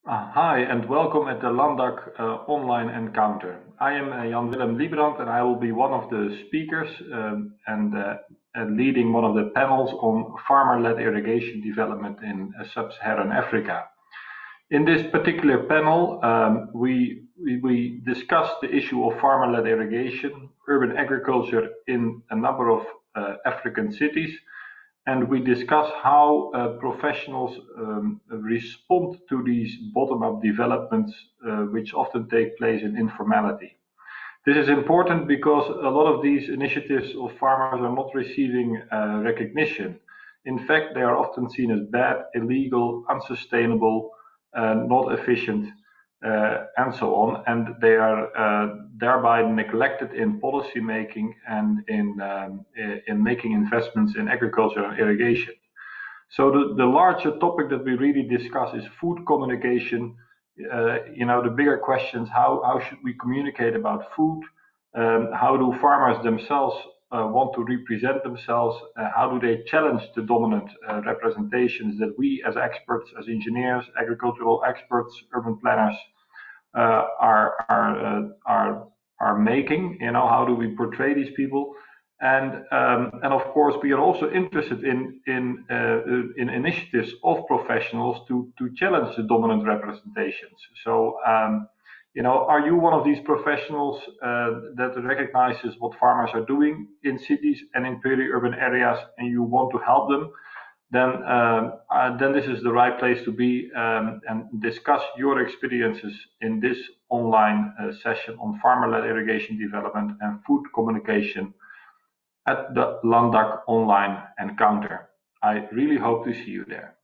Hi and welcome at the Landak online encounter. I am Jan Willem Liebrand and I will be one of the speakers and leading one of the panels on farmer-led irrigation development in sub-Saharan Africa. In this particular panel, we discuss the issue of farmer-led irrigation, urban agriculture in a number of African cities, and we discuss how professionals respond to these bottom-up developments, which often take place in informality. This is important because a lot of these initiatives of farmers are not receiving recognition. In fact, they are often seen as bad, illegal, unsustainable, not efficient, and so on, and they are thereby neglected in policy making and in making investments in agriculture and irrigation. So the larger topic that we really discuss is food communication. The bigger questions: how should we communicate about food? How do farmers themselves want to represent themselves? How do they challenge the dominant representations that we, as experts, as engineers, agricultural experts, urban planners, uh, are are are making? How do we portray these people? And of course, we are also interested in initiatives of professionals to challenge the dominant representations. So, are you one of these professionals that recognizes what farmers are doing in cities and in peri-urban areas, and you want to help them? Then this is the right place to be and discuss your experiences in this online session on farmer-led irrigation development and food communication at the Landak online encounter. I really hope to see you there.